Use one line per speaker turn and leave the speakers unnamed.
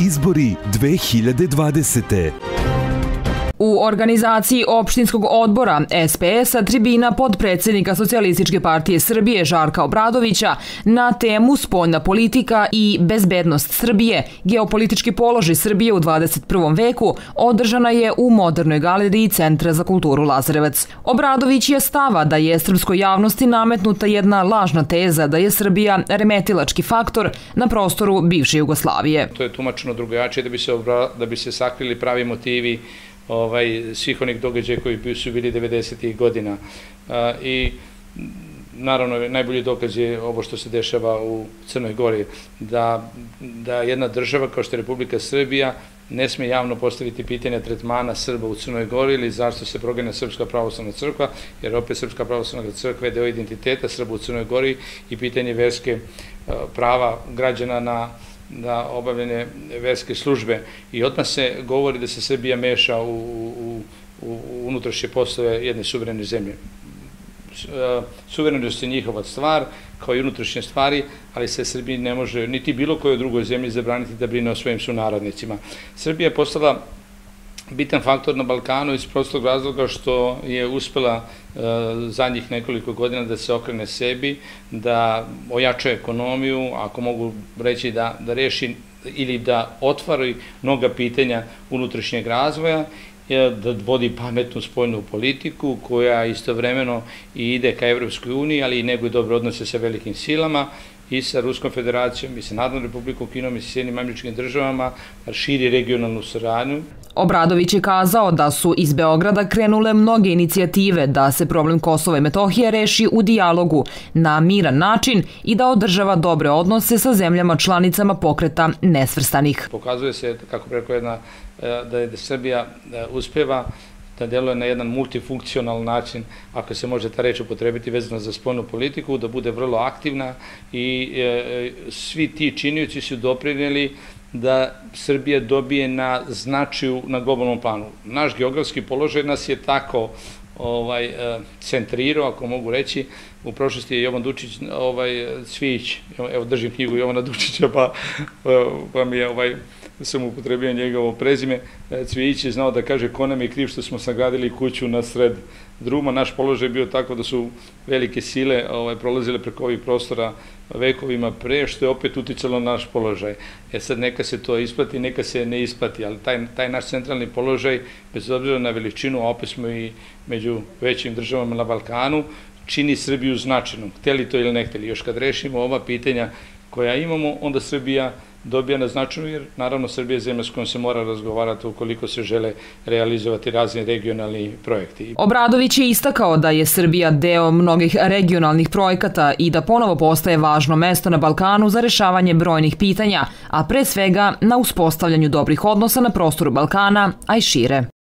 Izbori 2020.
U organizaciji opštinskog odbora SPS-a tribina podpredsednika Socijalističke partije Srbije Žarka Obradovića na temu spoljna politika i bezbednost Srbije, geopolitički položaj Srbije u 21. veku održana je u Modernoj galeriji Centra za kulturu Lazarevac. Obradović je stava da je srpskoj javnosti nametnuta jedna lažna teza da je Srbija remetilački faktor na prostoru bivše Jugoslavije.
To je tumačeno drugačije da bi se sakrili pravi motivi svih onih događaja koji su bili 90. godina. I naravno najbolji dokaz je ovo što se dešava u Crnoj Gori, da jedna država kao što je Republika Srbija ne sme javno postaviti pitanje tretmana Srba u Crnoj Gori ili zašto se proganja Srpska pravoslavna crkva, jer opet Srpska pravoslavna crkva je deo identiteta Srba u Crnoj Gori i pitanje verske prava građana na obavljanje verske službe. I odmah se govori da se Srbija meša u unutrašnje poslove jedne suverene zemlje. Suverenost je njihova stvar, kao i unutrašnje stvari, ali se Srbiji ne može, niti bilo kojoj drugoj zemlji, zabraniti da brine o svojim sunarodnicima. Srbija je postala bitan faktor na Balkanu iz prostog razloga što je uspela zadnjih nekoliko godina da se okrene sebi, da ojača ekonomiju, ako mogu reći da reši ili da otvari mnoga pitanja unutrašnjeg razvoja, da vodi pametnu spoljnu politiku koja istovremeno i ide ka Evropskoj uniji, ali i neguje dobre odnose sa velikim silama i sa Ruskom federacijom i sa Narodnom republikom Kinom i sa Sjedinjenim Američkim Državama, širi regionalnu saradnju.
Obradović je kazao da su iz Beograda krenule mnoge inicijative da se problem Kosova i Metohije reši u dijalogu na miran način i da održava dobre odnose sa zemljama članicama pokreta nesvrstanih.
Pokazuje se, kako preko da je Srbija uspeva da deluje na jedan multifunkcionalan način, ako se može ta reč upotrebiti vezano za spoljnu politiku, da bude vrlo aktivna i svi ti činioci su doprineli da Srbija dobije na značaju na globalnom planu. Naš geografski položaj nas je tako centrirao, ako mogu reći. U prošlosti je Jovan Dučić Cvijić, evo držim knjigu Jovana Dučića, pa mi je sam upotrebio njegovo prezime. Cvijić je znao da kaže ko nam je kriv što smo sagradili kuću na sred druma. Naš položaj je bio tako da su velike sile prolazile preko ovih prostora vekovima pre, što je opet uticalo na naš položaj. Sad neka se to isplati, neka se ne isplati, ali taj naš centralni položaj, bez obzira na veličinu, a opet smo i među većim državama na Balkanu, čini Srbiju značajnom, hteli to ili ne hteli. Još kad rešimo ova pitanja koja imamo, onda Srbija dobija na značaju, jer naravno Srbija je zemlja s kojom se mora razgovarati ukoliko se žele realizovati razni regionalni projekti.
Obradović je istakao da je Srbija deo mnogih regionalnih projekata i da ponovo postaje važno mesto na Balkanu za rešavanje brojnih pitanja, a pre svega na uspostavljanju dobrih odnosa na prostoru Balkana, a i šire.